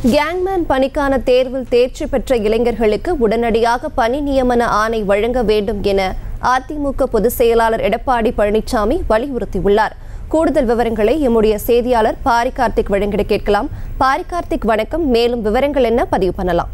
Gangman பணிக்கான தேர்வில் தேர்ச்சி பெற்ற இளைஞர்களுக்கு உடனடியாக பணி நியமன ஆணை வழங்க வேண்டும் என அதிமுக பொதுச் செயலாளர் எடப்பாடி பழனிசாமி வலியுறுத்தியுள்ளார். கூடுதல் விவரங்களை எம்முடைய செய்தியாளர் பாரி கார்த்திக் வழங்கிட கேட்கலாம். பாரி கார்த்திக், வணக்கம். மேலும் விவரங்கள் என்ன பதிவு பண்ணலாம்?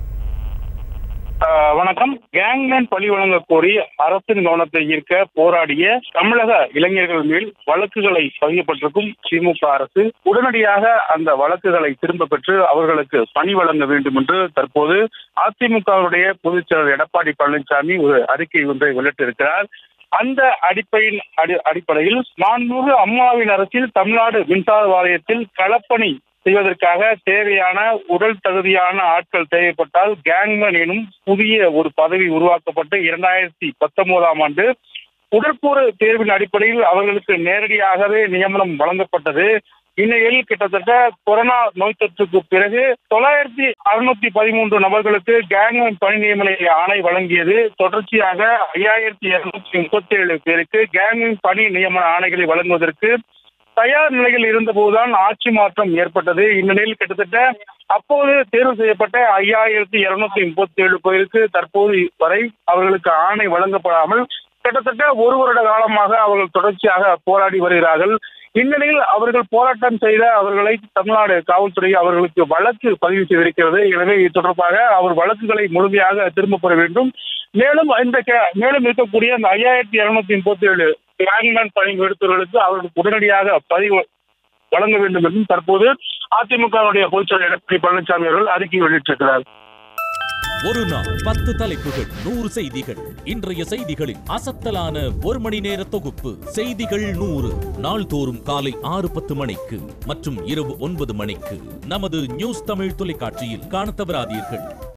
வணக்கம். கேங்மேன் பழி வழங்க கோரி அரசின் கவனத்தை ஈர்க்க போராடிய தமிழக இளைஞர்கள் மேல் வழக்குகளை பதியப்பட்டிருக்கும் திமுக அரசு உடனடியாக அந்த வழக்குகளை திரும்ப பெற்று அவர்களுக்கு பணி வழங்க வேண்டும் என்று தற்போது அதிமுகவுடைய பொதுச் செயலர் எடப்பாடி பழனிசாமி ஒரு அறிக்கை ஒன்றை வெளியிட்டிருக்கிறார். அந்த அடிப்படையில் மாண்புமிகு அம்மாவின் அரசில் தமிழ்நாடு மின்சார வாரியத்தில் களப்பணி செய்வதற்காக தேவையான உடல் தகுதியான ஆட்கள் தேவைப்பட்டால் கேங்மேன் எனும் புதிய ஒரு பதவி உருவாக்கப்பட்டு 2019ஆம் ஆண்டு உடற்கூறு தேர்வின் அடிப்படையில் அவர்களுக்கு நேரடியாகவே நியமனம் வழங்கப்பட்டது. இந்நிலையில் கிட்டத்தட்ட கொரோனா நோய் தொற்றுக்கு பிறகு 9613 நபர்களுக்கு கேங்மேன் பணி நியமன ஆணை வழங்கியது. தொடர்ச்சியாக 5237 பேருக்கு கேங்மேன் பணி நியமன ஆணைகளை வழங்குவதற்கு தயார் நிலையில் இருந்தபோதுதான் ஆட்சி மாற்றம் ஏற்பட்டது. இந்நிலையில் கிட்டத்தட்ட அப்போது தேர்வு செய்யப்பட்ட 5237 பேருக்கு தற்போது வரை அவர்களுக்கு ஆணை வழங்கப்படாமல் கிட்டத்தட்ட ஒரு வருட காலமாக அவர்கள் தொடர்ச்சியாக போராடி வருகிறார்கள். இந்நிலையில் அவர்கள் போராட்டம் செய்த அவர்களை தமிழ்நாடு காவல்துறை அவர்களுக்கு வழக்கு பதிவு செய்திருக்கிறது. எனவே இது தொடர்பாக அவர் வழக்குகளை முழுமையாக திரும்ப பெற வேண்டும். மேலும் இருக்கக்கூடிய அந்த 5237 கேங்மேன் பணி எடுத்தவர்களுக்கு அவர்களுக்கு உடனடியாக பதிவு வழங்க வேண்டும் என்றும் தற்போது அதிமுகவுடைய பொதுச் செயலர் எடப்பாடி பழனிசாமி அவர்கள் அறிக்கை வெளியிட்டிருக்கிறார். ஒரு நாள் 10 தலைப்புகள் 100 செய்திகள். இன்றைய செய்திகளின் அசத்தலான ஒரு மணி நேர தொகுப்பு செய்திகள் 100 நாள்தோறும் காலை 6:10 மணிக்கு மற்றும் இரவு 9 மணிக்கு நமது நியூஸ் தமிழ் தொலைக்காட்சியில் காணத் தவறாதீர்கள்.